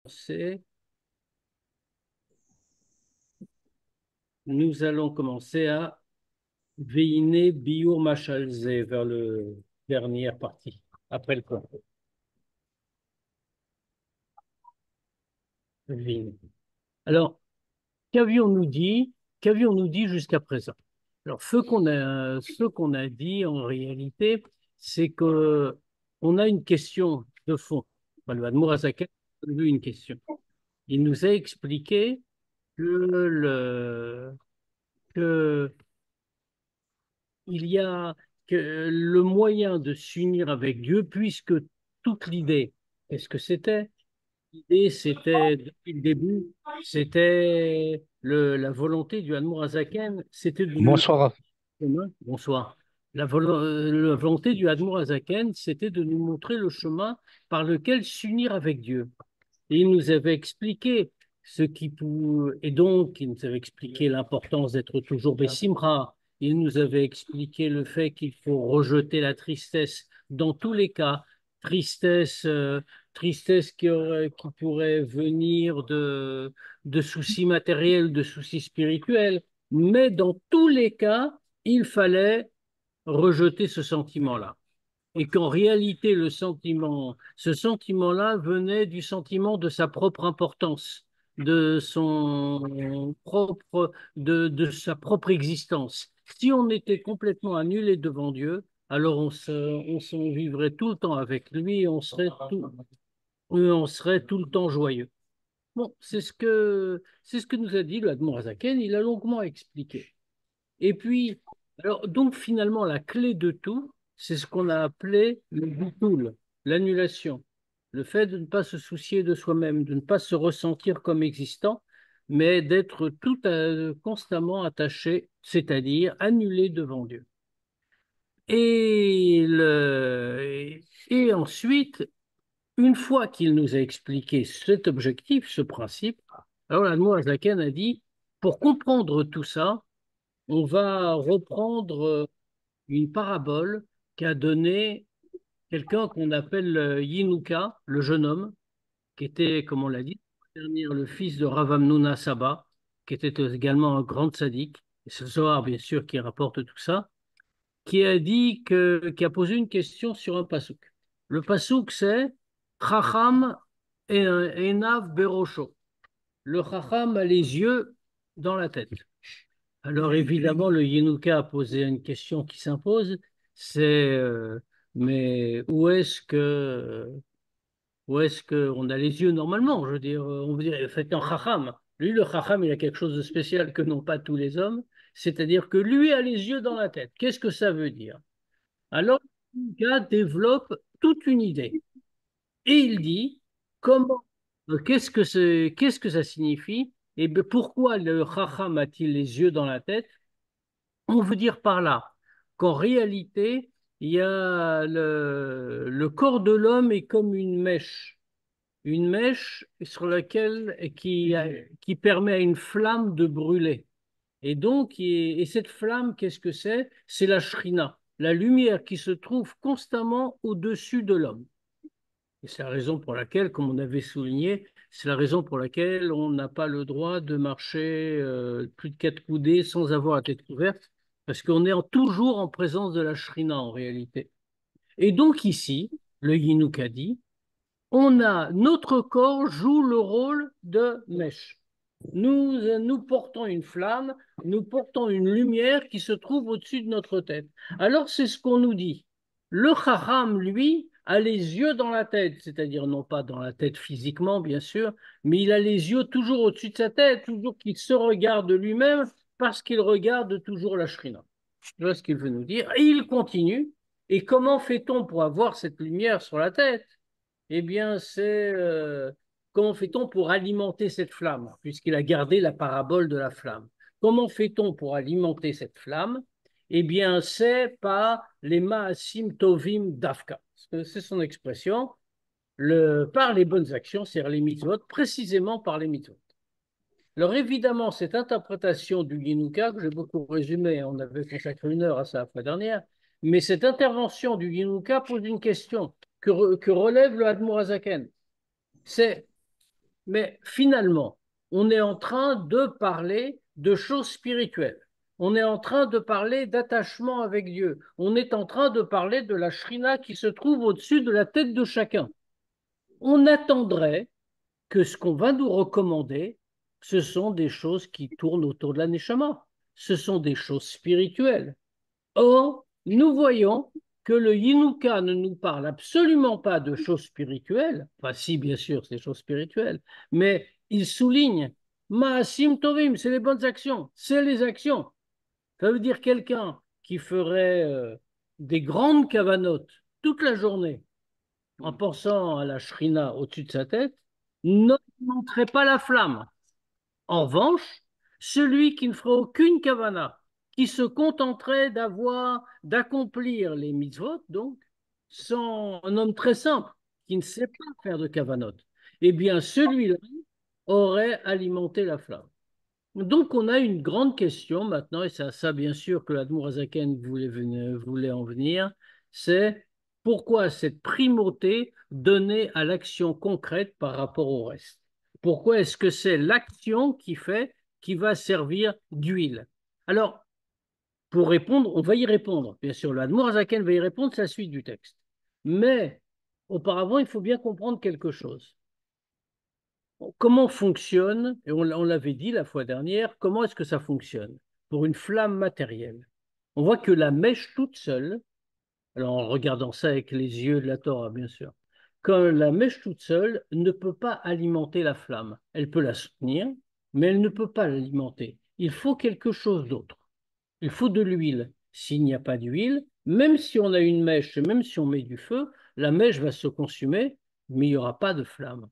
Nous allons commencer à Veine Biur Machalze vers le dernière partie, après le coin. Veine. Alors, qu'avions-nous dit? Qu'avions-nous dit jusqu'à présent? Alors, ce qu'on a dit en réalité, c'est que on a une question de fond. Enfin, le Admour Azaken a eu une question. Il nous a expliqué que que il y a que le moyen de s'unir avec Dieu, puisque toute l'idée, qu'est-ce que c'était? L'idée, c'était, depuis le début, c'était la volonté du Hanmour Azaken, c'était de nous Bonsoir. chemin. Bonsoir. La volonté du Hanmour Azaken, c'était de nous montrer le chemin par lequel s'unir avec Dieu. Et il nous avait expliqué et donc il nous avait expliqué l'importance d'être toujours Bessimra. Il nous avait expliqué le fait qu'il faut rejeter la tristesse dans tous les cas. Tristesse, tristesse qui pourrait venir de soucis matériels, de soucis spirituels. Mais dans tous les cas, il fallait rejeter ce sentiment-là et qu'en réalité, ce sentiment-là venait du sentiment de sa propre importance, de sa propre existence. Si on était complètement annulé devant Dieu, alors on vivrait tout le temps avec lui et on serait tout le temps joyeux. Bon, c'est ce que nous a dit le Admor Azaken, il a longuement expliqué. Et puis, alors, donc finalement, la clé de tout, c'est ce qu'on a appelé le boutoul, l'annulation. Le fait de ne pas se soucier de soi-même, de ne pas se ressentir comme existant, mais d'être constamment attaché, c'est-à-dire annulé devant Dieu. Et ensuite, une fois qu'il nous a expliqué cet objectif, ce principe, alors l'Admor Zaken a dit, pour comprendre tout ça, on va reprendre une parabole qu'a donnée quelqu'un qu'on appelle Yinuka, le jeune homme, qui était, comme on l'a dit, le fils de Rav Hamnuna Saba, qui était également un grand tzaddik, et c'est le Zohar, bien sûr, qui rapporte tout ça, qui a posé une question sur un pasouk. Le pasouk, c'est Chacham Enav Berosho. Le Chacham a les yeux dans la tête. Alors évidemment, le Yinuka a posé une question qui s'impose, c'est mais où est-ce que on a les yeux normalement? Je veux dire, on veut dire, faites un chacham. Lui, le chacham, il a quelque chose de spécial que n'ont pas tous les hommes, c'est-à-dire que lui a les yeux dans la tête. Qu'est-ce que ça veut dire? Alors, le Yinuka développe toute une idée et il dit comment, qu'est-ce que ça signifie? Et bien, pourquoi le chacham a-t-il les yeux dans la tête? On veut dire par là qu'en réalité, il y a le corps de l'homme est comme une mèche sur laquelle qui permet à une flamme de brûler. Et donc, et cette flamme, qu'est-ce que c'est? C'est la shrina, la lumière qui se trouve constamment au-dessus de l'homme. Et c'est la raison pour laquelle, comme on avait souligné, c'est la raison pour laquelle on n'a pas le droit de marcher plus de 4 coudées sans avoir la tête couverte, parce qu'on est toujours en présence de la shrina en réalité. Et donc ici, le Yinuk a dit, notre corps joue le rôle de mèche. Nous portons une flamme, nous portons une lumière qui se trouve au-dessus de notre tête. Alors c'est ce qu'on nous dit. Le Chacham, lui, a les yeux dans la tête, c'est-à-dire non pas dans la tête physiquement, bien sûr, mais il a les yeux toujours au-dessus de sa tête, toujours qu'il se regarde lui-même parce qu'il regarde toujours la Shrina. Voilà ce qu'il veut nous dire. Et il continue. Et comment fait-on pour avoir cette lumière sur la tête? Eh bien, comment fait-on pour alimenter cette flamme, puisqu'il a gardé la parabole de la flamme? Comment fait-on pour alimenter cette flamme? Eh bien, c'est par les ma'asim tovim dafka. C'est son expression. Par les bonnes actions, c'est-à-dire les mitzvot, précisément par les mitzvot. Alors évidemment, cette interprétation du Yinuka, que j'ai beaucoup résumé, on avait consacré 1 heure à ça la fois dernière, mais cette intervention du Yinuka pose une question que relève le Admour Azaken. C'est Mais finalement, on est en train de parler de choses spirituelles. On est en train de parler d'attachement avec Dieu. On est en train de parler de la shrina qui se trouve au-dessus de la tête de chacun. On attendrait que ce qu'on va nous recommander, ce sont des choses qui tournent autour de la neshama. Ce sont des choses spirituelles. Or, nous voyons que le Yinuka ne nous parle absolument pas de choses spirituelles, enfin si bien sûr c'est des choses spirituelles, mais il souligne Ma'asim Tovim, c'est les bonnes actions, c'est les actions. Ça veut dire quelqu'un qui ferait des grandes cavanotes toute la journée en pensant à la shrina au-dessus de sa tête, ne montrerait pas la flamme. En revanche, celui qui ne ferait aucune kavana, qui se contenterait d'accomplir les mitzvot, donc, sans un homme très simple, qui ne sait pas faire de kavanot, eh bien, celui-là aurait alimenté la flamme. Donc, on a une grande question maintenant, et c'est à ça, bien sûr, que l'Admour Azaken voulait en venir, c'est pourquoi cette primauté donnée à l'action concrète par rapport au reste? Pourquoi est-ce que c'est l'action qui va servir d'huile? Alors, pour répondre, on va y répondre. Bien sûr, l'Admour Azaken va y répondre, c'est la suite du texte. Mais auparavant, il faut bien comprendre quelque chose. Comment fonctionne, et on l'avait dit la fois dernière, comment est-ce que ça fonctionne pour une flamme matérielle? On voit que la mèche toute seule, alors en regardant ça avec les yeux de la Torah, bien sûr, quand la mèche toute seule ne peut pas alimenter la flamme. Elle peut la soutenir, mais elle ne peut pas l'alimenter. Il faut quelque chose d'autre. Il faut de l'huile. S'il n'y a pas d'huile, même si on a une mèche, et même si on met du feu, la mèche va se consumer, mais il n'y aura pas de flamme.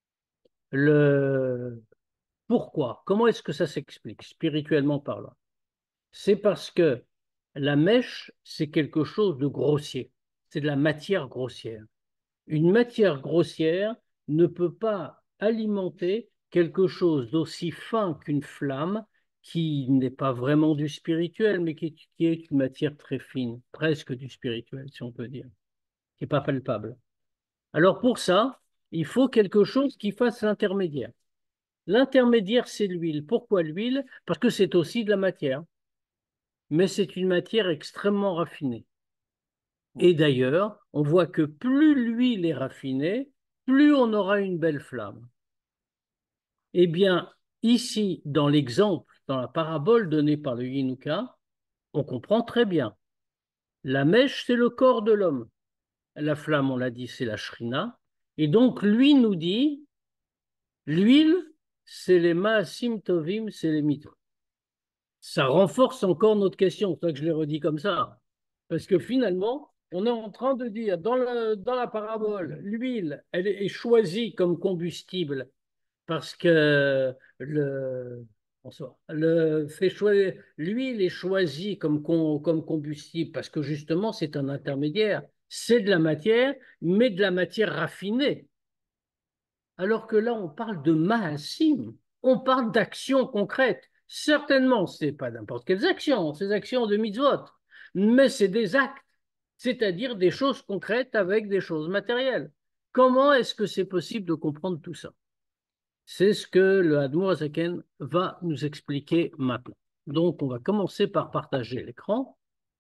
Le, Pourquoi? Comment est-ce que ça s'explique, spirituellement parlant? C'est parce que la mèche, c'est quelque chose de grossier. C'est de la matière grossière. Une matière grossière ne peut pas alimenter quelque chose d'aussi fin qu'une flamme qui n'est pas vraiment du spirituel, mais qui est une matière très fine, presque du spirituel, si on peut dire, qui n'est pas palpable. Alors pour ça, il faut quelque chose qui fasse l'intermédiaire. L'intermédiaire, c'est l'huile. Pourquoi l'huile? Parce que c'est aussi de la matière, mais c'est une matière extrêmement raffinée. Et d'ailleurs, on voit que plus l'huile est raffinée, plus on aura une belle flamme. Eh bien, ici, dans l'exemple, dans la parabole donnée par le Yinuka, on comprend très bien. La mèche, c'est le corps de l'homme. La flamme, on l'a dit, c'est la shrina. Et donc, lui nous dit, l'huile, c'est les ma'asim tovim, c'est les mitzvot. Ça renforce encore notre question, c'est pour ça que je l'ai redit comme ça. Parce que finalement, on est en train de dire, dans la parabole, l'huile, elle est choisie comme combustible parce que bonsoir, l'huile est choisie comme combustible parce que justement, c'est un intermédiaire. C'est de la matière, mais de la matière raffinée. Alors que là, on parle de maasim, on parle d'actions concrètes. Certainement, ce n'est pas n'importe quelles actions, ces actions de mitzvot, mais c'est des actes, c'est-à-dire des choses concrètes avec des choses matérielles. Comment est-ce que c'est possible de comprendre tout ça? C'est ce que le Hadmour Azaken va nous expliquer maintenant. Donc, on va commencer par partager l'écran.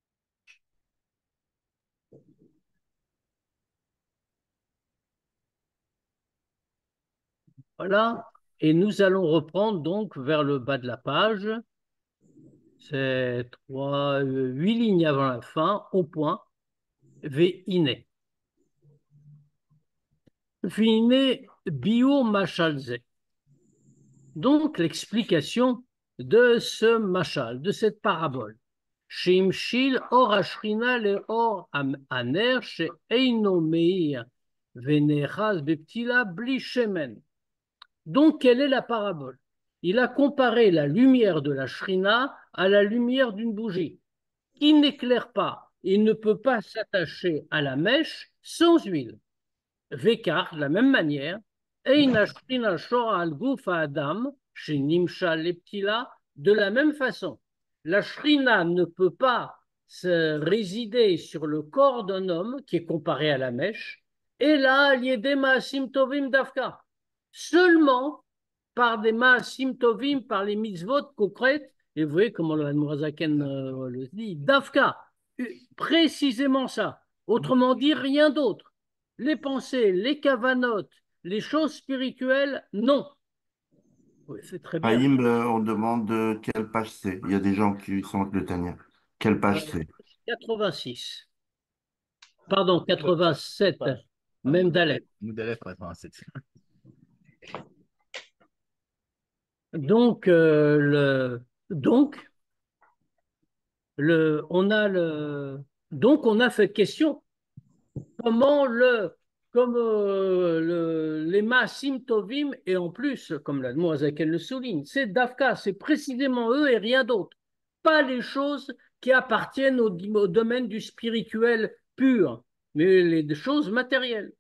Voilà. Et nous allons reprendre donc vers le bas de la page. C'est 8 lignes avant la fin, au point, Ve'ine. Ve'ine bio machalze. Donc, l'explication de ce machal, de cette parabole. Shimshil or ashrina le or aner she eino meir ve'nechaz beptila bli shemen. Donc, quelle est la parabole? Il a comparé la lumière de la shrina à la lumière d'une bougie. Qui n'éclaire pas, il ne peut pas s'attacher à la mèche sans huile. Vekar, de la même manière, Eina Shrina Shora al Guf Adam, chez Nimsha Leptila, de la même façon. La Shrina ne peut pas se résider sur le corps d'un homme qui est comparé à la mèche, et là, l'Yedema Tovim Dafka, seulement par des maasim tovim, par les mitzvot concrètes. Et vous voyez comment le Admorazaken le dit, Dafka, précisément ça. Autrement dit, rien d'autre. Les pensées, les kavanotes, les choses spirituelles, non. Oui, c'est très bien. Haïm, on demande quelle page c'est. Il y a des gens qui sont avec le Tania. Quelle page c'est? 86. Pardon, 87. Même Dalet. Moudalef 87. Donc, donc, on a cette question. Comment les Maasim Tovim, et en plus, comme la Azakel le souligne, c'est Dafka, c'est précisément eux et rien d'autre. Pas les choses qui appartiennent au domaine du spirituel pur, mais les choses matérielles.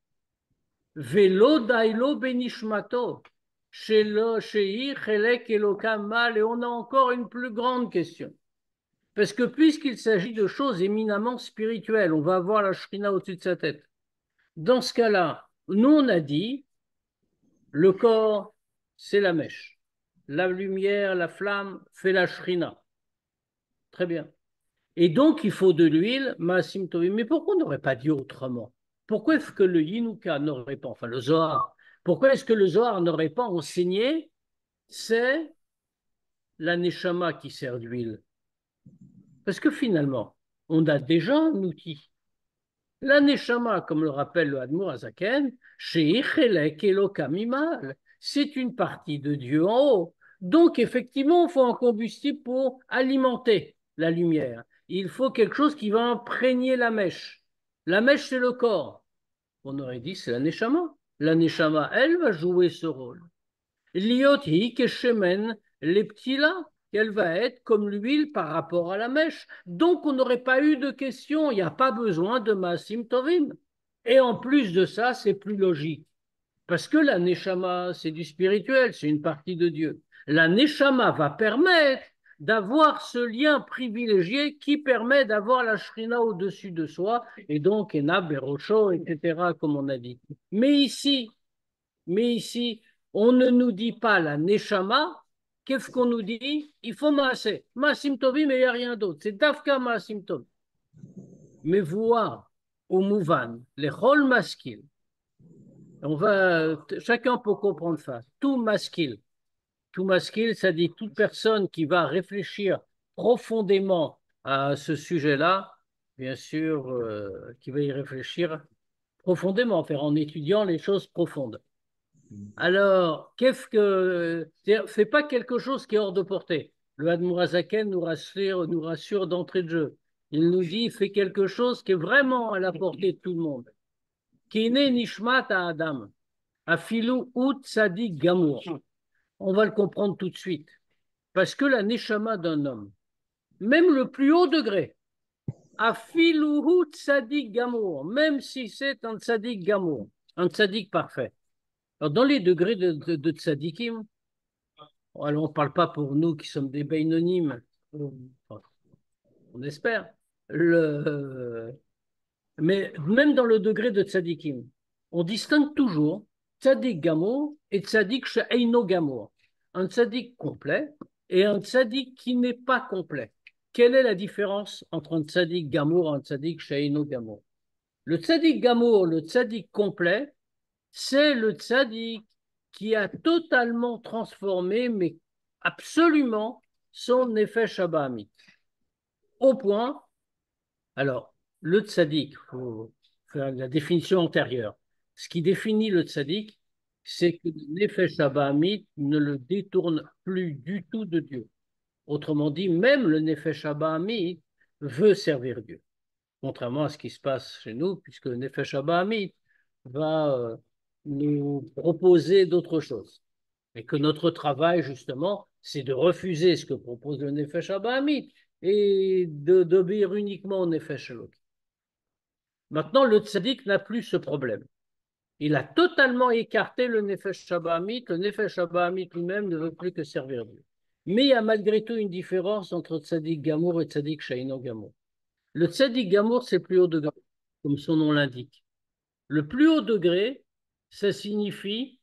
Velo dailo benishmato, shelo shei chelek elokam mal, et on a encore une plus grande question. Parce que puisqu'il s'agit de choses éminemment spirituelles, on va avoir la shrina au-dessus de sa tête. Dans ce cas-là, nous, on a dit, le corps, c'est la mèche. La lumière, la flamme, fait la shrina. Très bien. Et donc, il faut de l'huile, maasim tovim. Mais pourquoi on n'aurait pas dit autrement? Pourquoi est-ce que le Yinuka n'aurait pas, enfin le Zohar, pourquoi est-ce que le Zohar n'aurait pas enseigné, c'est la neshama qui sert d'huile? Parce que finalement, on a déjà un outil. La neshama, comme le rappelle le Admour Azaken, she'ichelek elokam imal, c'est une partie de Dieu en haut. Donc, effectivement, il faut un combustible pour alimenter la lumière. Il faut quelque chose qui va imprégner la mèche. La mèche, c'est le corps. On aurait dit, c'est la neshama. La neshama, elle, va jouer ce rôle. Liot hi keshemen leptila, qu'elle va être comme l'huile par rapport à la mèche. Donc, on n'aurait pas eu de question, il n'y a pas besoin de maasim tovim. Et en plus de ça, c'est plus logique. Parce que la neshama, c'est du spirituel, c'est une partie de Dieu. La neshama va permettre d'avoir ce lien privilégié qui permet d'avoir la shrina au-dessus de soi, et donc Enab, Berosho, etc., comme on a dit. Mais ici, on ne nous dit pas la neshama. Qu'est-ce qu'on nous dit? Il faut masser. Maasim tovim, mais il n'y a rien d'autre. C'est dafka maasim tovim. Mais voir au mouvan, les chol maskil, chacun peut comprendre ça. Tout maskil, ça dit toute personne qui va réfléchir profondément à ce sujet-là, bien sûr, qui va y réfléchir profondément, faire en étudiant les choses profondes. Alors, c'est pas quelque chose qui est hors de portée. Le Hadmourazaken nous rassure d'entrée de jeu. Il nous dit, fait quelque chose qui est vraiment à la portée de tout le monde. Kine nishmat à Adam, afilu ut sadik gamour. On va le comprendre tout de suite. Parce que la neshama d'un homme, même le plus haut degré, afilu ut sadik gamour, même si c'est un sadik gamour, un sadik parfait. Alors, dans les degrés de tzadikim, alors on ne parle pas pour nous qui sommes des bénonymes, enfin, on espère, mais même dans le degré de tzadikim, on distingue toujours tzadik gamour et tzadik she'eino gamour. Un tzadik complet et un tzadik qui n'est pas complet. Quelle est la différence entre un tzadik gamour et un tzadik she'eino gamour? Le tzadik gamour, le tzadik complet, c'est le tzaddik qui a totalement transformé, mais absolument, son nefesh habahamit. Au point, alors, le tzaddik, il faut faire la définition antérieure. Ce qui définit le tzaddik, c'est que le nefesh habahamit ne le détourne plus du tout de Dieu. Autrement dit, même le nefesh habahamit veut servir Dieu. Contrairement à ce qui se passe chez nous, puisque le Nefesh Habahamit va nous proposer d'autres choses. Et que notre travail, justement, c'est de refuser ce que propose le Nefesh Habahamit et d'obéir uniquement au Nefesh Elok. Maintenant, le tzaddik n'a plus ce problème. Il a totalement écarté le Nefesh Habahamit. Le Nefesh Habahamit lui-même ne veut plus que servir Dieu. Mais il y a malgré tout une différence entre tzaddik gamour et tzaddik shaino gamour. Le tzaddik gamour, c'est le plus haut degré, comme son nom l'indique. Le plus haut degré, ça signifie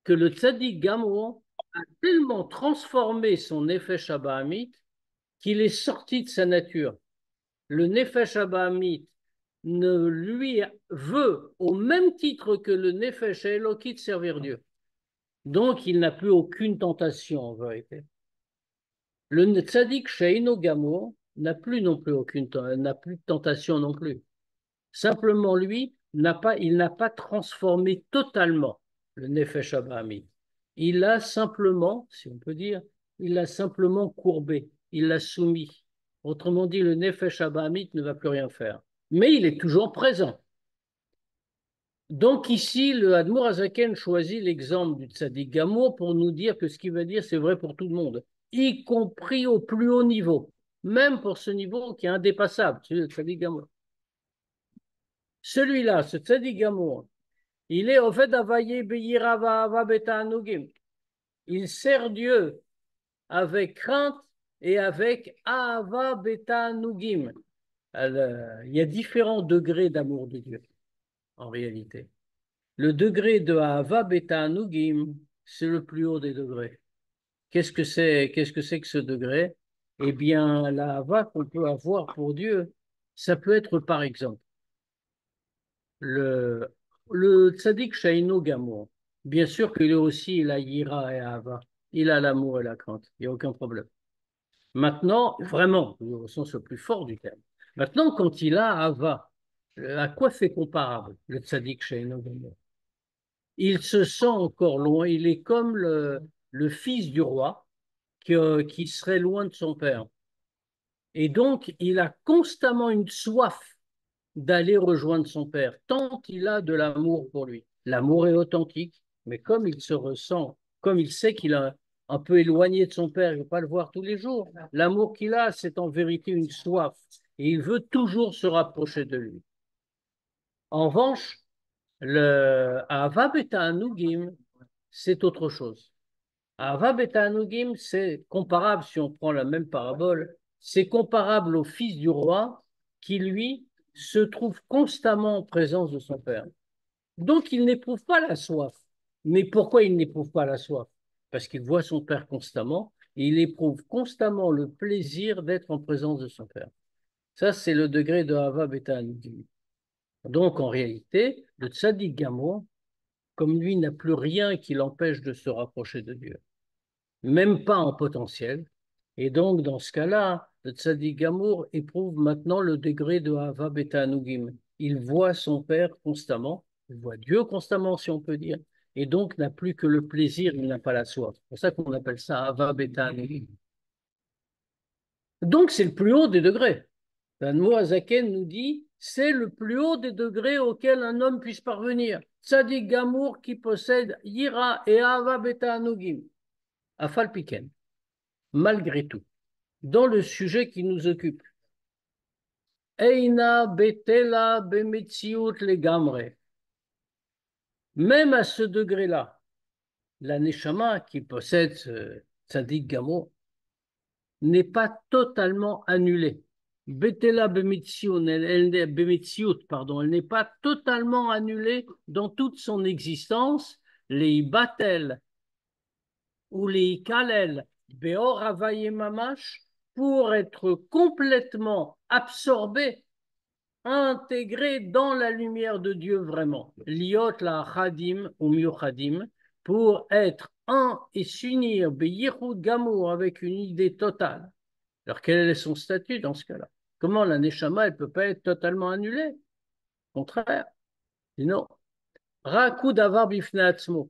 que le tzaddik Gamour a tellement transformé son nefesh Abahamit qu'il est sorti de sa nature. Le nefesh Abahamit ne lui veut, au même titre que le nefesh Elokit, servir Dieu. Donc, il n'a plus aucune tentation, en vérité. Le tzaddik Sheino Gamour n'a plus non plus n'a plus de tentation non plus. Simplement, lui, il n'a pas transformé totalement le Nefesh Abahamit. Il l'a simplement, si on peut dire, il l'a simplement courbé, il l'a soumis. Autrement dit, le Nefesh Abahamit ne va plus rien faire. Mais il est toujours présent. Donc ici, le Admour Azaken choisit l'exemple du Tzaddik Gamour pour nous dire que ce qu'il veut dire, c'est vrai pour tout le monde, y compris au plus haut niveau, même pour ce niveau qui est indépassable, celui du Tzaddik Gamour. Celui-là, ce Tzaddik Gamour, il est au fait d'avayer beyirava beta anugim. Il sert Dieu avec crainte et avec ava beta anugim. Il y a différents degrés d'amour de Dieu, en réalité. Le degré de ava beta anugim, c'est le plus haut des degrés. Qu'est-ce que c'est que ce degré? Eh bien, la ava qu'on peut avoir pour Dieu, ça peut être par exemple le, le tzaddik Shaino Gamour. Bien sûr qu'il est aussi il a Yira et Ava. Il a l'amour et la crainte. Il n'y a aucun problème. Maintenant, vraiment, au sens le plus fort du terme. Maintenant, quand il a Ava, à quoi c'est comparable le tzaddik Shaino Gamour? Il se sent encore loin. Il est comme le fils du roi qui serait loin de son père. Et donc, il a constamment une soif d'aller rejoindre son père, tant il a de l'amour pour lui. L'amour est authentique, mais comme il se ressent, comme il sait qu'il est un peu éloigné de son père, il ne veut pas le voir tous les jours, l'amour qu'il a, c'est en vérité une soif, et il veut toujours se rapprocher de lui. En revanche, le Ahava Beta Anugim, c'est autre chose. Ahava Beta Anugim, c'est comparable, si on prend la même parabole, c'est comparable au fils du roi qui, lui, se trouve constamment en présence de son père. Donc, il n'éprouve pas la soif. Mais pourquoi il n'éprouve pas la soif? Parce qu'il voit son père constamment et il éprouve constamment le plaisir d'être en présence de son père. Ça, c'est le degré de Hava Beta Anugim. Donc, en réalité, le Tzaddik Gamour, comme lui n'a plus rien qui l'empêche de se rapprocher de Dieu, même pas en potentiel. Et donc, dans ce cas-là, le Tzaddik Gamour éprouve maintenant le degré de Hava Beta Anugim. Il voit son père constamment, il voit Dieu constamment, si on peut dire, et donc n'a plus que le plaisir, il n'a pas la soif. C'est pour ça qu'on appelle ça Hava Beta Anugim. Donc, c'est le plus haut des degrés. L'Admour Azaken nous dit, c'est le plus haut des degrés auxquels un homme puisse parvenir. Tzaddik Gamour qui possède Yira et Hava Beta Anugim. Afal Piken. Malgré tout, dans le sujet qui nous occupe. Eina betela bemetziut legamre. Même à ce degré-là, la Neshama qui possède ce tzaddik Gamour n'est pas totalement annulée. Betela bemetziut, pardon, elle n'est pas totalement annulée dans toute son existence. Les batel ou les kalel beor avaye mamash pour être complètement absorbé, intégré dans la lumière de Dieu vraiment. Liot la chadim ou miochadim, pour être un et s'unir, beyichud gamour, avec une idée totale. Alors quel est son statut dans ce cas-là? Comment la neshama, elle ne peut pas être totalement annulée? Au contraire. Non. Rakud avar bifnatzmo.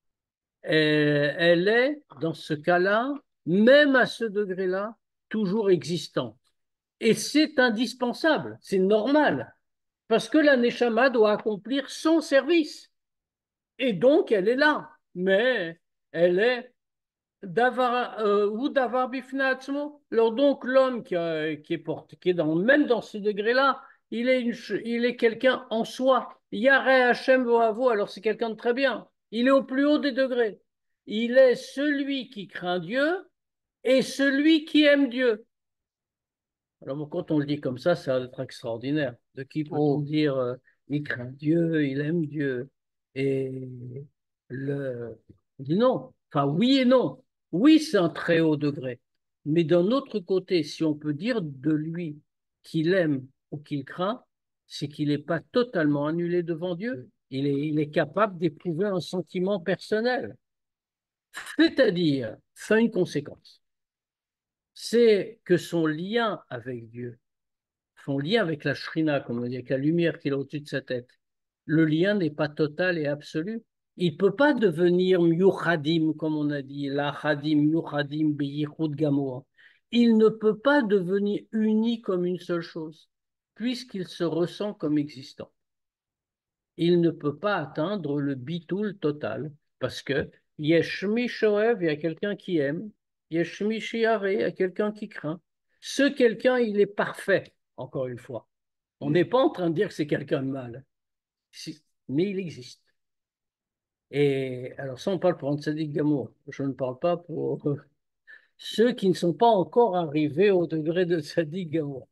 Elle est, dans ce cas-là, même à ce degré-là, toujours existante. Et c'est indispensable, c'est normal, parce que la Neshama doit accomplir son service. Et donc, elle est là. Mais elle est ou d'avar bifnatzmo. Alors donc, l'homme qui est même dans ce degré-là, il est quelqu'un en soi. Yareh Hashem Voavo, alors c'est quelqu'un de très bien. Il est au plus haut des degrés. Il est celui qui craint Dieu et celui qui aime Dieu. Alors, quand on le dit comme ça va être extraordinaire. De qui peut-on dire il craint Dieu, il aime Dieu? Et le, On dit non. Enfin, oui et non. Oui, c'est un très haut degré. Mais d'un autre côté, si on peut dire de lui qu'il aime ou qu'il craint, c'est qu'il n'est pas totalement annulé devant Dieu. Il est capable d'éprouver un sentiment personnel. C'est-à-dire, ça a une conséquence. C'est que son lien avec Dieu, son lien avec la Shrina, comme on dit, avec la lumière qu'il a au-dessus de sa tête, le lien n'est pas total et absolu. Il ne peut pas devenir Myuchadim, comme on a dit, la Chadim, Myuchadim, Beyichud Gamoa. Il ne peut pas devenir uni comme une seule chose, puisqu'il se ressent comme existant. Il ne peut pas atteindre le bitoul total, parce que Yeshmi Shoev, il y a quelqu'un qui aime, Yeshmi Shiare, il y a quelqu'un qui craint. Ce quelqu'un, il est parfait, encore une fois. On n'est pas en train de dire que c'est quelqu'un de mal, mais il existe. Et alors, ça, on parle pour un tzaddik d'amour. Je ne parle pas pour ceux qui ne sont pas encore arrivés au degré de tzaddik d'amour.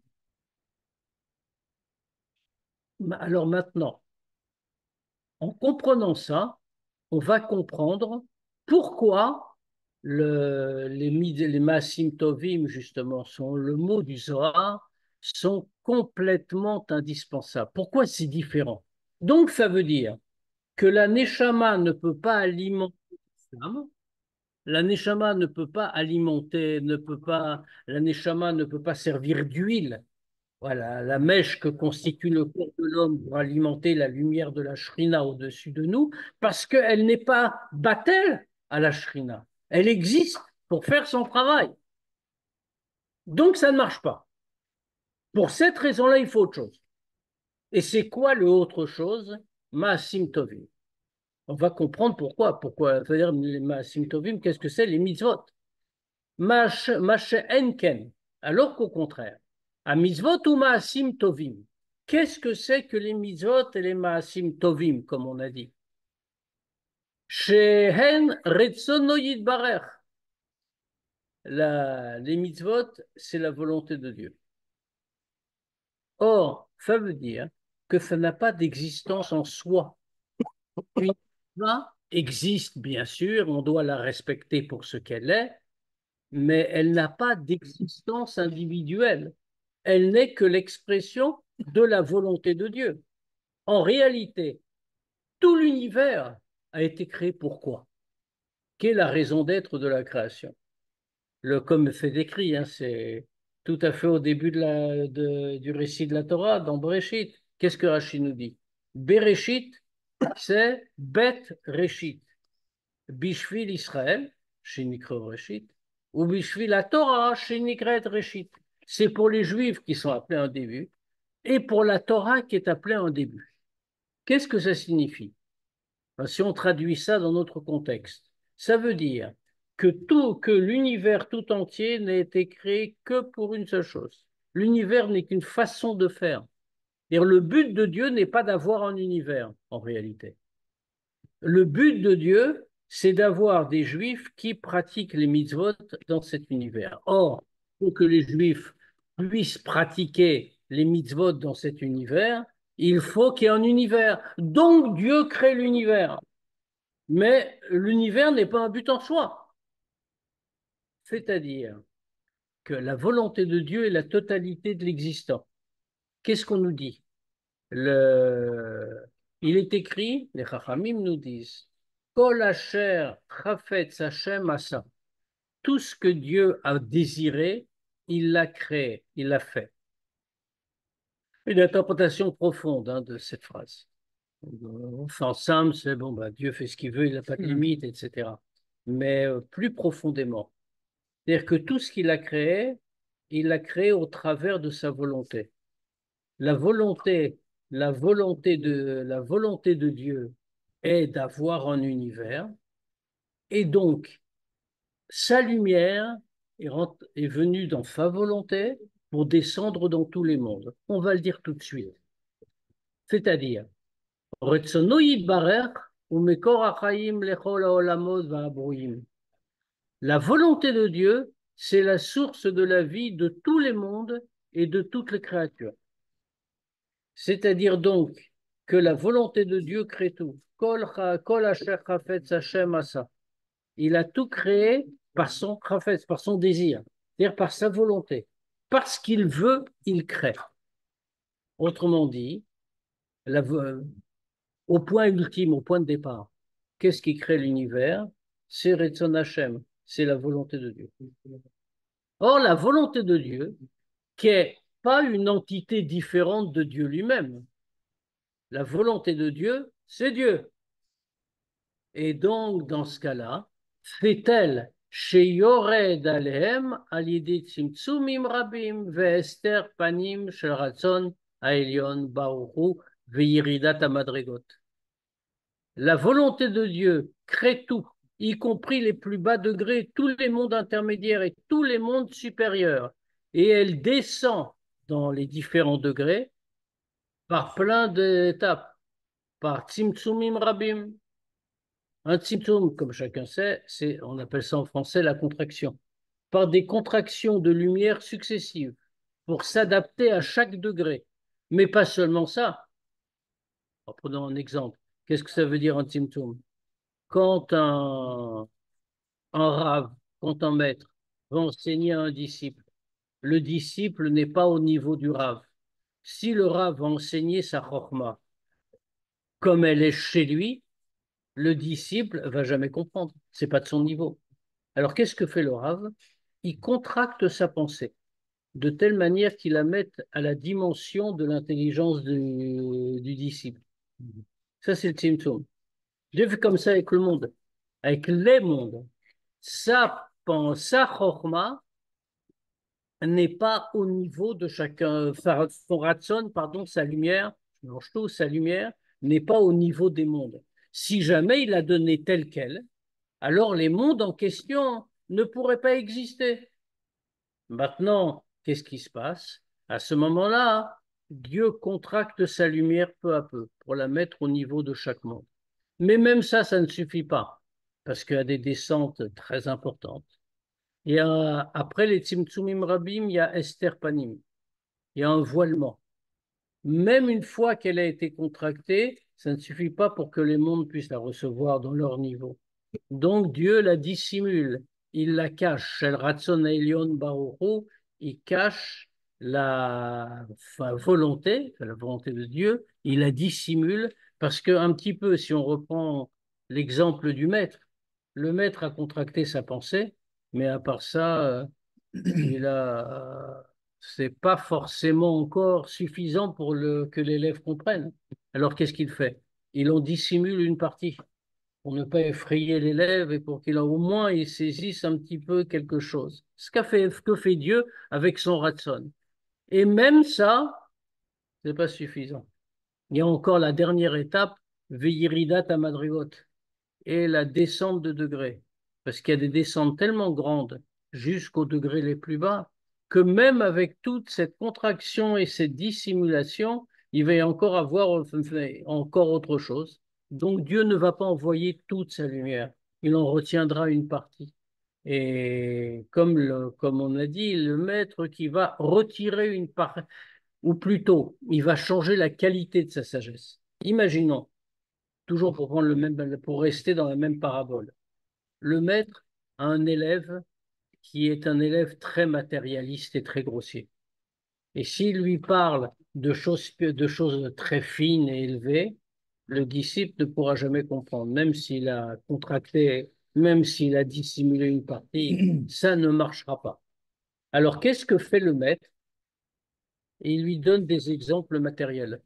Alors maintenant, en comprenant ça, on va comprendre pourquoi les Maasim Tovim, justement, sont le mot du Zohar, sont complètement indispensables. Pourquoi c'est différent? Donc, ça veut dire que la Neshama ne peut pas alimenter l'âme, la Neshama ne peut pas alimenter, la Neshama ne peut pas servir d'huile. Voilà, la mèche que constitue le corps de l'homme pour alimenter la lumière de la Shrina au-dessus de nous, parce qu'elle n'est pas battelle à la Shrina. Elle existe pour faire son travail. Donc ça ne marche pas. Pour cette raison-là, il faut autre chose. Et c'est quoi le autre chose? Maasim Tovim. On va comprendre pourquoi. Pourquoi, c'est-à-dire les Maasim Tovim, qu'est-ce que c'est les mitzvot? Mashe Enken. Alors qu'au contraire, à mitzvot ou Maasim Tovim. Qu'est-ce que c'est que les mitzvot et les Maasim Tovim, comme on a dit? Shehen Retzono Yitbarer. Les mitzvot, c'est la volonté de Dieu. Or, ça veut dire que ça n'a pas d'existence en soi. Une mitzvah existe, bien sûr, on doit la respecter pour ce qu'elle est, mais elle n'a pas d'existence individuelle. Elle n'est que l'expression de la volonté de Dieu. En réalité, tout l'univers a été créé pour quoi? Quelle est la raison d'être de la création? Comme c'est décrit, hein, c'est tout à fait au début du récit de la Torah, dans Bereshit. Qu'est-ce que Rachid nous dit? Bereshit, c'est Bet Reshit. Bishvil Israël, chez Nikro Reshit, ou Bishvil la Torah, chez Nikret Reshit. C'est pour les Juifs qui sont appelés un début, et pour la Torah qui est appelée un début. Qu'est-ce que ça signifie? Ben, si on traduit ça dans notre contexte, ça veut dire que l'univers tout entier n'a été créé que pour une seule chose. L'univers n'est qu'une façon de faire. C'est-à-dire, le but de Dieu n'est pas d'avoir un univers, en réalité. Le but de Dieu, c'est d'avoir des juifs qui pratiquent les mitzvot dans cet univers. Or, pour que les juifs puissent pratiquer les mitzvot dans cet univers, il faut qu'il y ait un univers. Donc, Dieu crée l'univers. Mais l'univers n'est pas un but en soi. C'est-à-dire que la volonté de Dieu est la totalité de l'existant. Qu'est-ce qu'on nous dit? Il est écrit, les Chachamim nous disent, Kol asher chafetz Hashem asa. Tout ce que Dieu a désiré, il l'a créé, il l'a fait. Une interprétation profonde, hein, de cette phrase. Enfin, simple, c'est bon, bah, Dieu fait ce qu'il veut, il n'a pas de limite, etc. Mais plus profondément, c'est-à-dire que tout ce qu'il a créé, il l'a créé au travers de sa volonté. La volonté, la volonté de Dieu est d'avoir un univers, et donc sa lumière est venue dans sa volonté pour descendre dans tous les mondes. On va le dire tout de suite. C'est-à-dire, Retsono yitbarech umekor hachaim lechol haolamot va'abruim. La volonté de Dieu, c'est la source de la vie de tous les mondes et de toutes les créatures. C'est-à-dire donc que la volonté de Dieu crée tout. Kol asher chafetz Hashem asa. Il a tout créé par son chafetz, par son désir, c'est-à-dire par sa volonté. Parce qu'il veut, il crée. Autrement dit, la, au point ultime, au point de départ, qu'est-ce qui crée l'univers? C'est Retzon Hashem, c'est la volonté de Dieu. Or, la volonté de Dieu, qui n'est pas une entité différente de Dieu lui-même, la volonté de Dieu, c'est Dieu. Et donc, dans ce cas-là, fait-elle chez Yored Alehem al-Yidit Tzimtzumim Rabim ve'ester panim shel Ratzon ha'elyon baruchu ve'yiridat hamadregot. La volonté de Dieu crée tout, y compris les plus bas degrés, tous les mondes intermédiaires et tous les mondes supérieurs. Et elle descend dans les différents degrés par plein d'étapes, par Tzimtzumim Rabim. Un Tzimtzum, comme chacun sait, on appelle ça en français la contraction. Par des contractions de lumière successives pour s'adapter à chaque degré. Mais pas seulement ça. Prenons un exemple. Qu'est-ce que ça veut dire un Tzimtzum? Quand un rave, quand un maître va enseigner à un disciple, le disciple n'est pas au niveau du rave. Si le rave va enseigner sa chorma comme elle est chez lui, le disciple va jamais comprendre. C'est pas de son niveau. Alors qu'est-ce que fait le rave? Il contracte sa pensée de telle manière qu'il la mette à la dimension de l'intelligence du disciple. Ça, c'est le Tzimtzum. Dieu fait comme ça avec le monde, avec les mondes. Sa chorma n'est pas au niveau de chacun. Son ratson, pardon, sa lumière, je mélange tout, sa lumière n'est pas au niveau des mondes. Si jamais il l'a donné tel quel, alors les mondes en question ne pourraient pas exister. Maintenant, qu'est-ce qui se passe? À ce moment-là, Dieu contracte sa lumière peu à peu pour la mettre au niveau de chaque monde. Mais même ça ne suffit pas, parce qu'il y a des descentes très importantes. Après les Tzimtzumim Rabim, il y a Esther Panim. Il y a un voilement. Même une fois qu'elle a été contractée, ça ne suffit pas pour que les mondes puissent la recevoir dans leur niveau. Donc Dieu la dissimule, il la cache. El Ratzon Elion Baruchu, il cache volonté, la volonté de Dieu, il la dissimule parce que un petit peu, si on reprend l'exemple du maître, le maître a contracté sa pensée, mais à part ça, c'est pas forcément encore suffisant pour que l'élève comprenne. Alors qu'est-ce qu'il fait? Il en dissimule une partie pour ne pas effrayer l'élève et pour qu'il au moins il saisisse un petit peu quelque chose. Ce que fait Dieu avec son ratson. Et même ça, c'est pas suffisant. Il y a encore la dernière étape, Veiridat à Madrigot, et la descente de degrés. Parce qu'il y a des descentes tellement grandes jusqu'aux degrés les plus bas que même avec toute cette contraction et cette dissimulation, il va y encore avoir encore autre chose. Donc Dieu ne va pas envoyer toute sa lumière, il en retiendra une partie. Et comme on a dit, le maître qui va retirer une part, ou plutôt, il va changer la qualité de sa sagesse. Imaginons, toujours pour prendre pour rester dans la même parabole. Le maître a un élève qui est un élève très matérialiste et très grossier. Et s'il lui parle de choses très fines et élevées, le disciple ne pourra jamais comprendre, même s'il a contracté, même s'il a dissimulé une partie, ça ne marchera pas. Alors qu'est-ce que fait le maître? Et il lui donne des exemples matériels.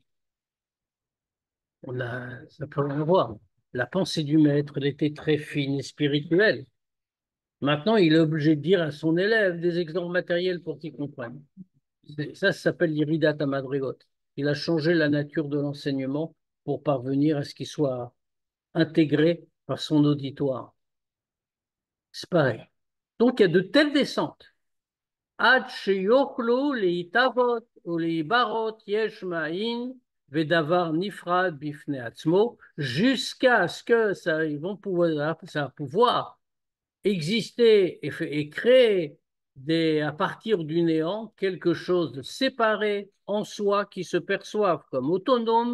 Ça peut rien voir. La pensée du maître, elle était très fine et spirituelle. Maintenant, il est obligé de dire à son élève des exemples matériels pour qu'il comprenne. Ça s'appelle l'iridat madrigot. Il a changé la nature de l'enseignement pour parvenir à ce qu'il soit intégré par son auditoire. C'est pareil. Donc, il y a de telles descentes. Ad sheyoklu leitavot ou leibarot yesh ma'in vedavar nifrad bifne atzmo, jusqu'à ce que ils vont pouvoir, ça va pouvoir exister et créer à partir du néant quelque chose de séparé en soi qui se perçoive comme autonome,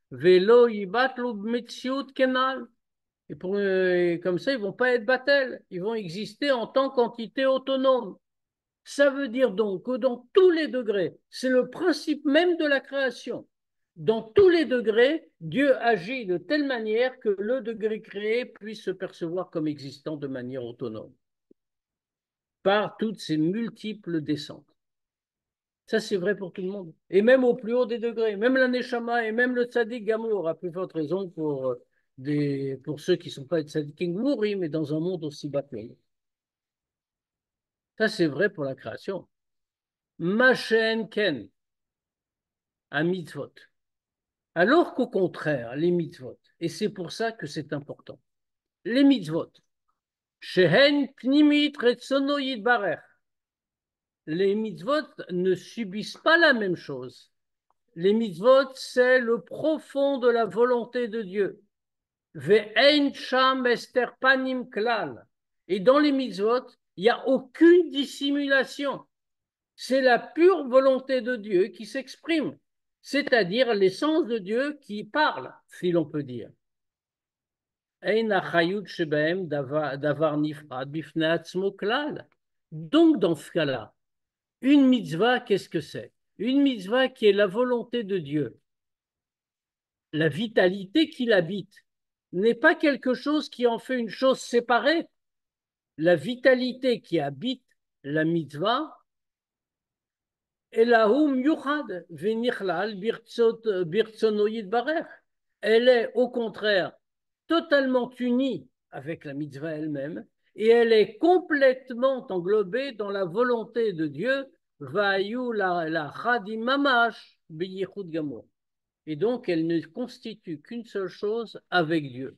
Velo yibatlu b'metziut kenal. Et comme ça, ils vont pas être battels. Ils vont exister en tant qu'entité autonome. Ça veut dire donc que dans tous les degrés, c'est le principe même de la création. Dans tous les degrés, Dieu agit de telle manière que le degré créé puisse se percevoir comme existant de manière autonome, par toutes ces multiples descentes. Ça, c'est vrai pour tout le monde. Et même au plus haut des degrés, même la Neshama et même le Tzadik Gamour, à plus forte raison pour ceux qui ne sont pas des Tzadikim Gmourim, mais dans un monde aussi bas que lui. Ça, c'est vrai pour la création. Machen Ken, à mitzvot. Alors qu'au contraire, les mitzvot, et c'est pour ça que c'est important, les mitzvot, shehen pnimit retsono yitbarech, les mitzvot ne subissent pas la même chose. Les mitzvot, c'est le profond de la volonté de Dieu. Ve'ein sham ester panim klal. Et dans les mitzvot, il n'y a aucune dissimulation. C'est la pure volonté de Dieu qui s'exprime, c'est-à-dire l'essence de Dieu qui parle, si l'on peut dire. Donc, dans ce cas-là, une mitzvah, qu'est-ce que c'est? Une mitzvah qui est la volonté de Dieu, la vitalité qui l'habite, n'est pas quelque chose qui en fait une chose séparée. La vitalité qui habite la mitzvah, elle est au contraire totalement unie avec la mitzvah elle-même et elle est complètement englobée dans la volonté de Dieu. Et donc elle ne constitue qu'une seule chose avec Dieu.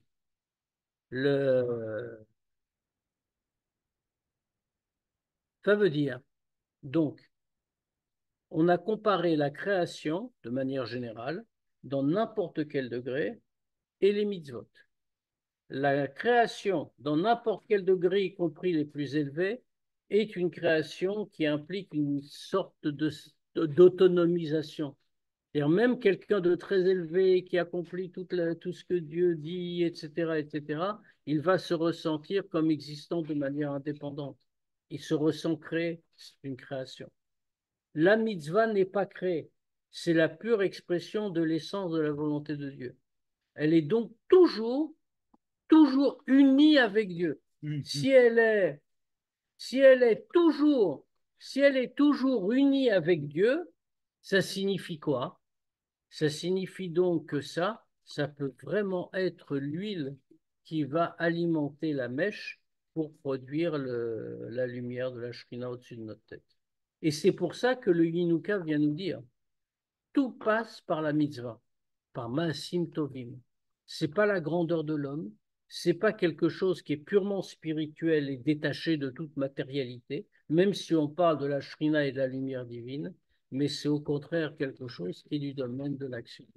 Ça veut dire, donc, on a comparé la création, de manière générale, dans n'importe quel degré, et les mitzvot. La création, dans n'importe quel degré, y compris les plus élevés, est une création qui implique une sorte d'autonomisation. C'est-à-dire même quelqu'un de très élevé qui accomplit tout ce que Dieu dit, etc., etc., il va se ressentir comme existant de manière indépendante. Il se ressent créé, c'est une création. La mitzvah n'est pas créée, c'est la pure expression de l'essence de la volonté de Dieu. Elle est donc toujours unie avec Dieu. Si elle est, si elle est toujours, si elle est toujours unie avec Dieu, ça signifie quoi? Ça signifie donc que ça peut vraiment être l'huile qui va alimenter la mèche pour produire la lumière de la Shrina au-dessus de notre tête. Et c'est pour ça que le Yinuka vient nous dire, tout passe par la mitzvah, par Maasim Tovim. C'est pas la grandeur de l'homme, c'est pas quelque chose qui est purement spirituel et détaché de toute matérialité, même si on parle de la Shrina et de la lumière divine, mais c'est au contraire quelque chose qui est du domaine de l'action.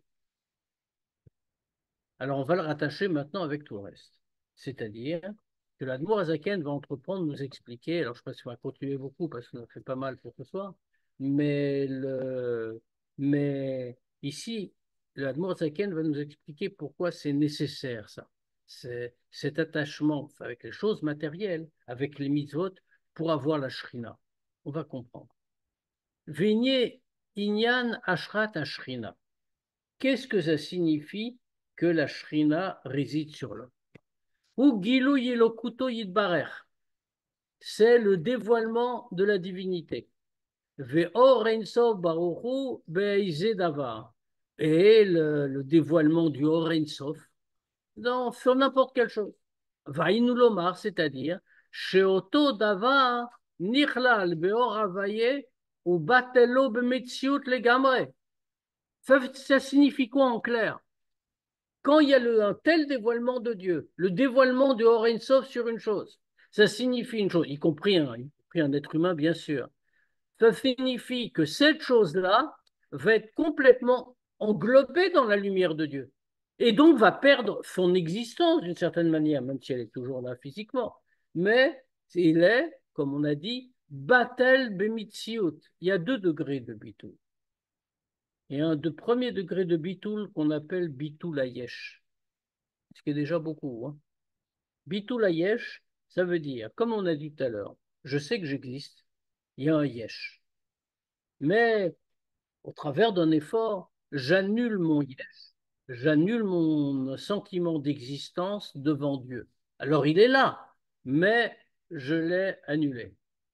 Alors on va le rattacher maintenant avec tout le reste. C'est-à-dire que l'Admour Azaken va entreprendre de nous expliquer, alors je ne sais pas si on va continuer beaucoup parce qu'on a fait pas mal pour ce soir, mais, mais ici, l'Admour Azaken va nous expliquer pourquoi c'est nécessaire ça. C'est cet attachement avec les choses matérielles, avec les mitzvot, pour avoir la shrina. On va comprendre. Vigné Inyan Ashrat Ashrina. Qu'est-ce que ça signifie que la Shrina réside sur l'homme? Ou Gilou Yelokuto Yidbarer, c'est le dévoilement de la divinité. Ve'or Ensof Baruchu Be'izé Davar, et le dévoilement du Or Ensof sur n'importe quelle chose. Vaïnu Lomar, c'est-à-dire Sheoto Davar Nichlal Be'or Avaye ou Batelo Be'metziut Legamre. Ça signifie quoi en clair? Quand il y a un tel dévoilement de Dieu, le dévoilement de Or Ein Sof sur une chose, ça signifie une chose, y compris un être humain, bien sûr. Ça signifie que cette chose-là va être complètement englobée dans la lumière de Dieu. Et donc va perdre son existence d'une certaine manière, même si elle est toujours là physiquement. Mais il est, comme on a dit, Batel Bemitziut. Il y a 2 degrés de Bitou. et un de premier degré de bitoul qu'on appelle bitoul ayesh, ce qui est déjà beaucoup. Hein. Bitoul ayesh, ça veut dire, comme on a dit tout à l'heure, je sais que j'existe, il y a un yesh. Mais au travers d'un effort, j'annule mon yesh, j'annule mon sentiment d'existence devant Dieu. Alors il est là, mais je l'ai annulé.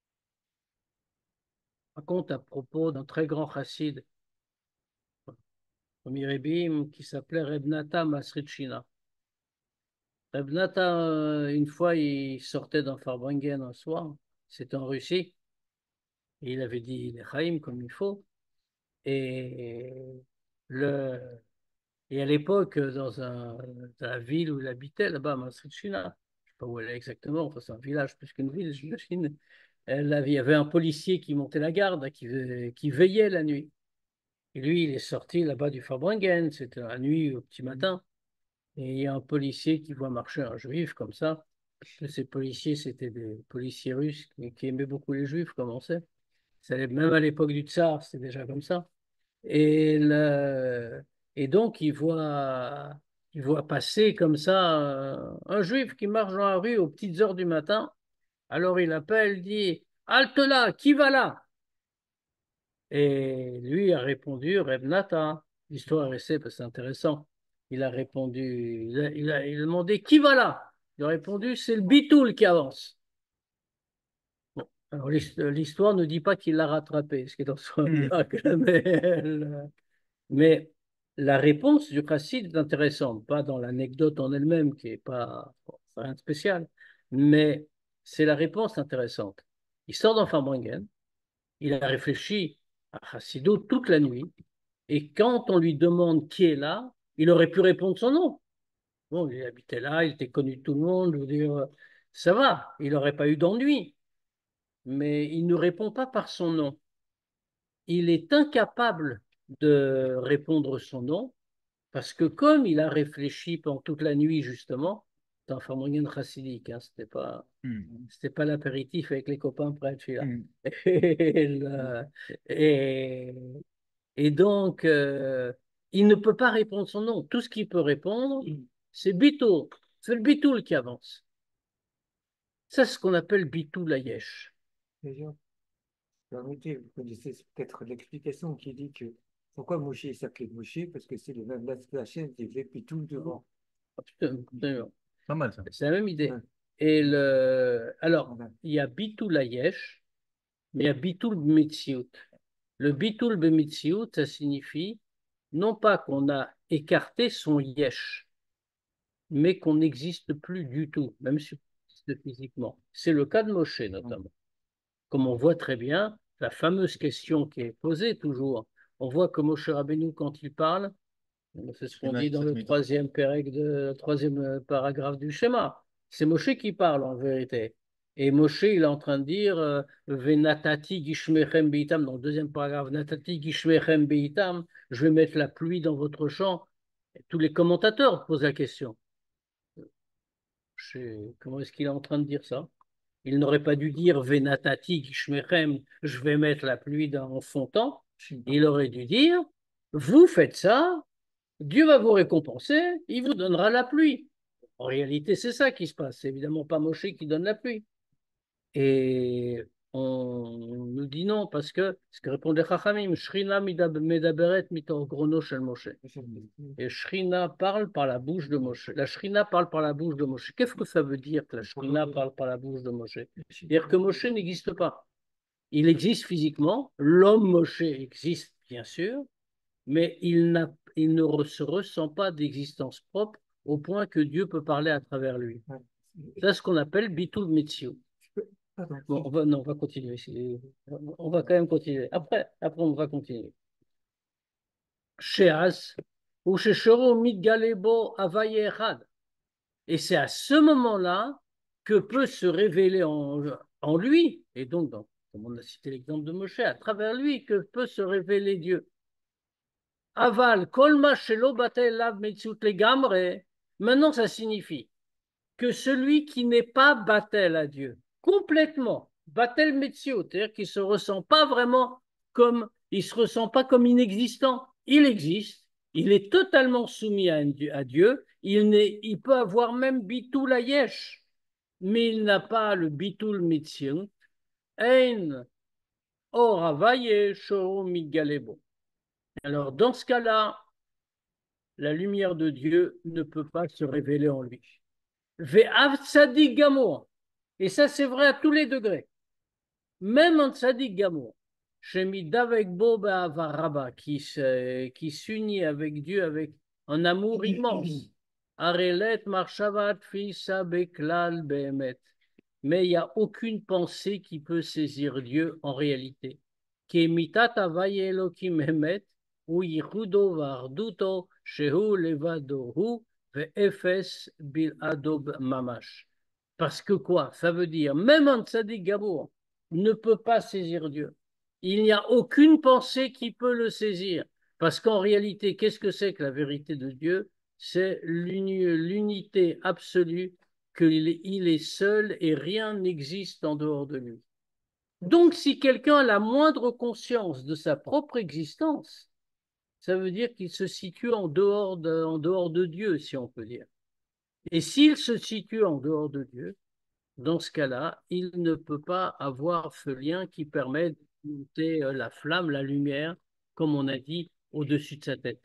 Je raconte à propos d'un très grand chassid, premier Rebbe, qui s'appelait Reb Nata Masritchina. Reb Nata, une fois, il sortait d'un Farbrengen un soir, c'était en Russie, et il avait dit les Chaim comme il faut, et le, et à l'époque, dans la ville où il habitait, là-bas, à Maastricht-China, je ne sais pas où elle est exactement, enfin, c'est un village plus qu'une ville, j'imagine, il y avait un policier qui montait la garde, qui veillait la nuit. Et lui, il est sorti là-bas du Farbrengen, c'était la nuit au petit matin, et il y a un policier qui voit marcher un juif comme ça. Ces policiers, c'était des policiers russes qui aimaient beaucoup les juifs, comme on sait. Même à l'époque du tsar, c'était déjà comme ça. Et, et donc, il voit passer comme ça un juif qui marche dans la rue aux petites heures du matin. Alors il appelle, dit, halte là, qui va là? Et lui a répondu, Reb Nata, l'histoire est restée parce que c'est intéressant. Il a répondu, il a demandé, qui va là? Il a répondu, c'est le bitoul qui avance. Bon, alors l'histoire ne dit pas qu'il l'a rattrapé, ce qui est en soi un Hmm. miracle, mais la réponse du chassid est intéressante, pas dans l'anecdote en elle-même, qui n'est pas bon, c'est rien de spécial, mais c'est la réponse intéressante. Il sort dans Farbrengen, il a réfléchi à Chassidut toute la nuit, et quand on lui demande qui est là, il aurait pu répondre son nom. Bon, il habitait là, il était connu de tout le monde, je veux dire, ça va, il n'aurait pas eu d'ennui, mais il ne répond pas par son nom. Il est incapable de répondre son nom parce que comme il a réfléchi pendant toute la nuit, justement, c'est un Farbrengen chassidique, hein, c'était pas l'apéritif avec les copains près de celui-là. Hmm. Et, et, et donc, il ne peut pas répondre son nom. Tout ce qu'il peut répondre, c'est Bitoul. C'est le Bitoul qui avance. Ça, c'est ce qu'on appelle Bitoul Ayesh. Déjà, permettez, vous connaissez peut-être l'explication qui dit que pourquoi Moshe s'appelait Moshe, parce que c'est le même la chaîne qui fait puis tout devant. Absolument. Pas mal ça. C'est la même idée. Ouais. Et alors, Voilà. il y a Bitoul Ayesh, mais il y a Bitoul Metsiout. Le Bitoul Metsiout, ça signifie non pas qu'on a écarté son yesh, mais qu'on n'existe plus du tout, même si on existe physiquement. C'est le cas de Moshe, notamment. Comme on voit très bien, la fameuse question qui est posée toujours, on voit que Moshe Rabbeinu, quand il parle, c'est ce qu'on dit dans le troisième troisième paragraphe du schéma. C'est Moshe qui parle en vérité. Et Moshe, il est en train de dire Venatati gishmechem beitam, dans le deuxième paragraphe, Natati gishmechem beitam, je vais mettre la pluie dans votre champ. Et tous les commentateurs posent la question. Comment est-ce qu'il est en train de dire ça? Il n'aurait pas dû dire Venatati gishmechem, je vais mettre la pluie dans son temps. Il aurait dû dire vous faites ça, Dieu va vous récompenser, il vous donnera la pluie. En réalité, c'est ça qui se passe. C'est évidemment pas Moshe qui donne la pluie. Et on nous dit non, parce que ce que répond les Chachamim, Shrina medaberet mitor grono shel Moshe. Et Shrina parle par la bouche de Moshe. La Shrina parle par la bouche de Moshe. Qu'est-ce que ça veut dire que la Shrina parle par la bouche de Moshe? C'est-à-dire que Moshe n'existe pas. Il existe physiquement, l'homme Moshe existe bien sûr, mais il ne se ressent pas d'existence propre au point que Dieu peut parler à travers lui. Ouais. C'est ce qu'on appelle Bitul Metzio. Pardon. Bon, non, on va continuer. On va quand même continuer. Après on va continuer. Sheas, ou Sheshoro Mitgalebo Avaye Echad. Et c'est à ce moment-là que peut se révéler en lui, et donc, comme on a cité l'exemple de Moshe, à travers lui, que peut se révéler Dieu. Aval, kolma shelo batel lav metzut legamre. Maintenant, ça signifie que celui qui n'est pas batel à Dieu, complètement, batel metzut, c'est-à-dire qu'il ne se ressent pas vraiment comme, il se ressent pas comme inexistant. Il existe, il est totalement soumis à Dieu, il peut avoir même bitul ayesh, mais il n'a pas le bitul mitzion. Ein or havaye shoro migalebo. Alors, dans ce cas-là, la lumière de Dieu ne peut pas se révéler en lui. Ve'av tzadik gamour. Et ça, c'est vrai à tous les degrés. Même un tzadik gamour, Shemidavek bo ba'avaraba, qui s'unit avec Dieu avec un amour immense. Arelet marshavat fisa beklal behemet. Mais il n'y a aucune pensée qui peut saisir Dieu en réalité. Kemitat avaye elokim hemet, ou yichudo varduto, shehu levadohu, ve'efes bil adob mamash. Parce que quoi? Ça veut dire, même un tzaddik gabour ne peut pas saisir Dieu. Il n'y a aucune pensée qui peut le saisir. Parce qu'en réalité, qu'est-ce que c'est que la vérité de Dieu? C'est l'unité absolue, qu'il est seul et rien n'existe en dehors de lui. Donc, si quelqu'un a la moindre conscience de sa propre existence, ça veut dire qu'il se situe en dehors de Dieu, si on peut dire. Et s'il se situe en dehors de Dieu, dans ce cas-là, il ne peut pas avoir ce lien qui permet de monter la flamme, la lumière, comme on a dit, au-dessus de sa tête.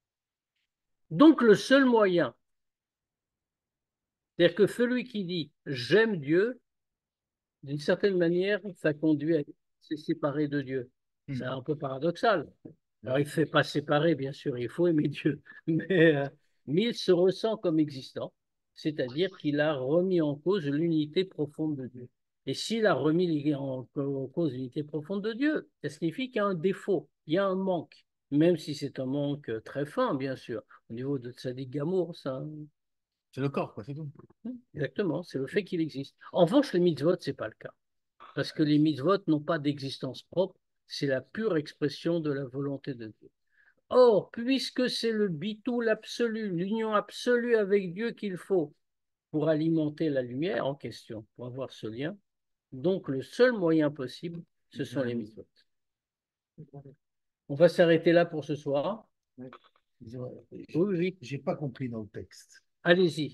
Donc le seul moyen, c'est-à-dire que celui qui dit j'aime Dieu, d'une certaine manière, ça conduit à se séparer de Dieu. C'est un peu paradoxal. Alors il ne fait pas séparer, bien sûr, il faut aimer Dieu, mais il se ressent comme existant, c'est-à-dire qu'il a remis en cause l'unité profonde de Dieu. Et s'il a remis en cause l'unité profonde de Dieu, ça signifie qu'il y a un défaut, il y a un manque, même si c'est un manque très fin, bien sûr. Au niveau de Tzadik Gamour, ça. C'est le corps, quoi, c'est tout. Exactement, c'est le fait qu'il existe. En revanche, les mitzvot, ce n'est pas le cas. Parce que les mitzvot n'ont pas d'existence propre, c'est la pure expression de la volonté de Dieu. Or, puisque c'est le bitoul absolu, l'union absolue avec Dieu qu'il faut pour alimenter la lumière en question, pour avoir ce lien, donc le seul moyen possible, ce sont les mitzvot. On va s'arrêter là pour ce soir. Oui, oui. J'ai pas compris dans le texte. Allez-y.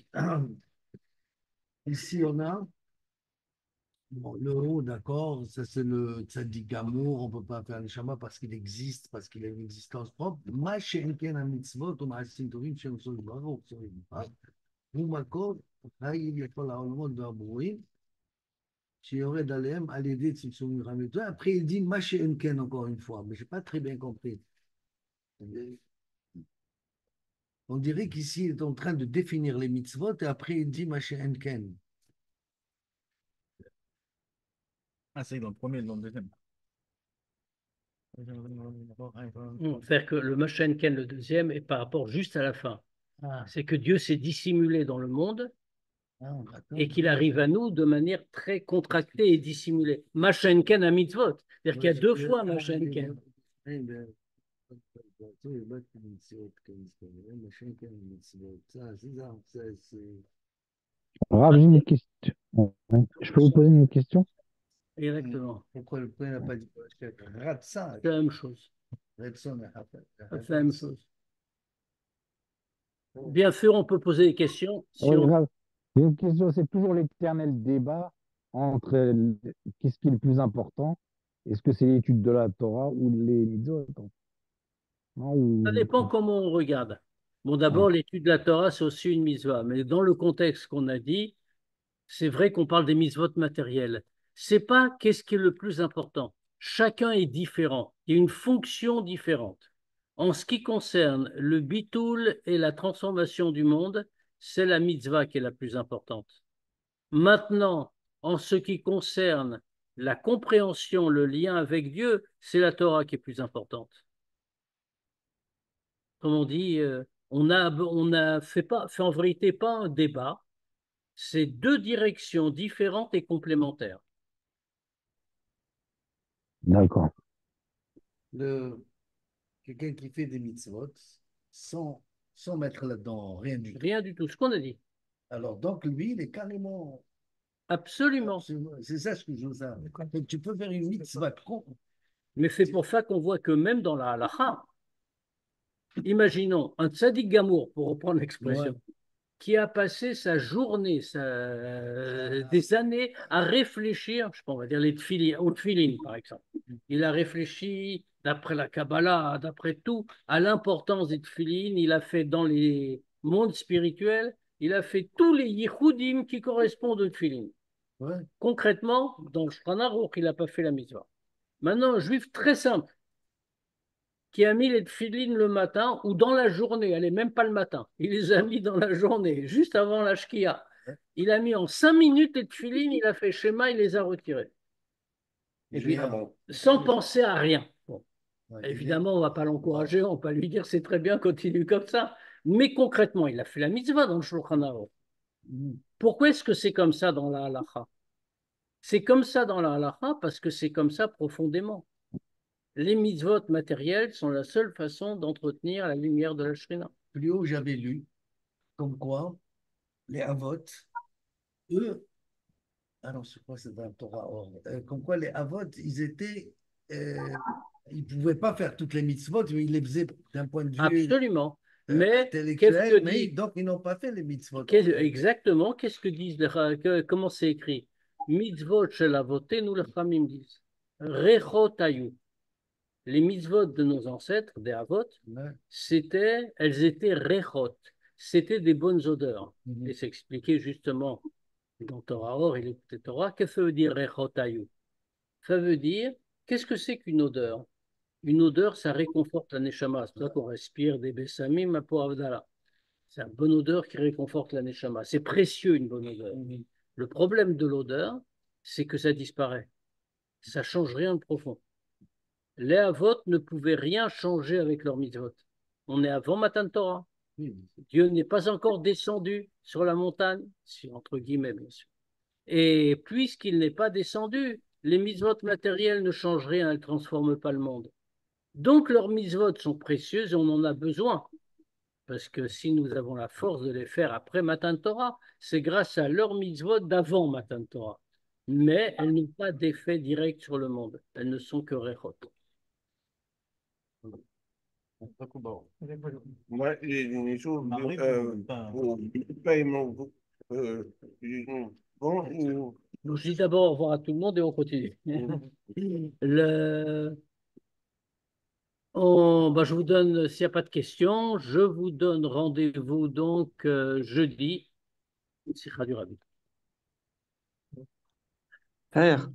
Ici, on a bon, le haut, d'accord, ça c'est le tzaddik gamour, on ne peut pas faire le shama parce qu'il existe, parce qu'il a une existence propre. Ma she'enken ha-mitzvot ou ma'asim tovim shem so yitbarach, so yitbarach. הוא מקור חי לכל העולמות והברואים, שיורד עליהם על ידי צמצום מלחמתו. Après, il dit מה שאין כן, encore une fois, mais je n'ai pas très bien compris. On dirait qu'ici, il est en train de définir les mitzvot et après, il dit מה שאין כן. Ah, c'est dans le premier et dans le deuxième. C'est-à-dire que le Moshenken, le deuxième, est par rapport juste à la fin. Ah, C'est que Dieu s'est dissimulé dans le monde d'accord. et qu'il arrive à nous de manière très contractée et dissimulée. Mashenken à mitzvot. C'est-à-dire qu'il y a deux fois Mashenken. Rav, j'ai une question. Ouais. Je peux vous poser une question? Exactement. Pourquoi le père n'a pas dit Ratsa, C'est la même chose. Ratsa, C'est la même chose. Bien sûr, on peut poser des questions. Si Oui, on- Rav, j'ai une question. C'est toujours l'éternel débat entre qu'est-ce qui est le plus important? Est-ce que c'est l'étude de la Torah ou les mitzvot? Non, Ça ou... dépend comment on regarde. Bon, Ah, d'abord, l'étude de la Torah, c'est aussi une mitzvah. Mais dans le contexte qu'on a dit, c'est vrai qu'on parle des mitzvot matériels. C'est pas qu'est-ce qui est le plus important. Chacun est différent. Il y a une fonction différente. En ce qui concerne le bitoul et la transformation du monde, c'est la mitzvah qui est la plus importante. Maintenant, en ce qui concerne la compréhension, le lien avec Dieu, c'est la Torah qui est plus importante. Comme on dit, on a fait en vérité pas un débat, c'est deux directions différentes et complémentaires. d'accord. Quelqu'un qui fait des mitzvot sans mettre là-dedans rien du tout. Rien du tout, ce qu'on a dit. Alors, donc, lui, il est carrément. Absolument. C'est ça ce que je veux savoir. Donc, tu peux faire une mitzvah Mais c'est pour ça qu'on voit que même dans la halakha, Imaginons un tzaddik gamour, pour reprendre l'expression, Ouais. qui a passé sa journée, des années à réfléchir, je sais pas, on va dire les tfilines, aux tfilines par exemple. Il a réfléchi d'après la Kabbalah, d'après tout, à l'importance des tfilines. Il a fait dans les mondes spirituels, il a fait tous les yichoudim qui correspondent aux tfilines. Ouais. Concrètement, dans le Shulchan Aruch, il n'a pas fait la mitzvah. Maintenant, un juif très simple, qui a mis les tefilines le matin ou dans la journée, elle n'est même pas le matin, il les a mis dans la journée, juste avant la shkia. Il a mis en 5 minutes les tefilines, il a fait schéma, il les a retirés. Et puis, sans penser à rien. Bon, Ouais, évidemment, on ne va pas l'encourager, on ne va pas lui dire c'est très bien, continue comme ça. Mais concrètement, il a fait la mitzvah dans le Shulchan Aruch. Pourquoi est-ce que c'est comme ça dans la halacha? C'est comme ça dans la halacha parce que c'est comme ça profondément. Les mitzvot matériels sont la seule façon d'entretenir la lumière de la Shrina. Plus haut, j'avais lu comme quoi les Avot, eux, alors je crois que c'est dans le Torah, comme quoi les Avot, euh, ils pouvaient pas faire toutes les mitzvot, mais ils les faisaient d'un point de vue Absolument. Mais qu'est-ce que intellectuel, mais dit donc ils n'ont pas fait les mitzvot. exactement, qu'est-ce que disent comment c'est écrit? Mitzvot shel avotenu, les Chamim disent. Rechot hayu. Les mitzvot de nos ancêtres, des avot, Ouais. elles étaient rechot. C'était des bonnes odeurs. Mhm. Et c'est expliqué justement dans Torah Or et le Torah. Qu'est-ce que ça veut dire rechot hayu? Ça veut dire, qu'est-ce que c'est qu'une odeur? Une odeur, ça réconforte la neshama. C'est pour ça qu'on respire des bessamim pour Avdallah. C'est une bonne odeur qui réconforte la neshama. C'est précieux, une bonne odeur. Le problème de l'odeur, c'est que ça disparaît. Ça change rien de profond. Les Havot ne pouvaient rien changer avec leur mitzvot. On est avant Matan Torah. Oui. Dieu n'est pas encore descendu sur la montagne, entre guillemets, bien sûr. Et puisqu'il n'est pas descendu, les mitzvot matérielles ne changent rien, elles ne transforment pas le monde. Donc leurs mitzvot sont précieuses et on en a besoin. Parce que si nous avons la force de les faire après Matan Torah, c'est grâce à leurs mitzvot d'avant Matan Torah. Mais elles n'ont pas d'effet direct sur le monde. Elles ne sont que rechot. Moi, les choses, Marie, pas- au paiement, bon, Donc, je dis d'abord au revoir à tout le monde et on continue. Le... je vous donne, s'il n'y a pas de questions, je vous donne rendez-vous donc jeudi. Sikha du Rabbi. Frère,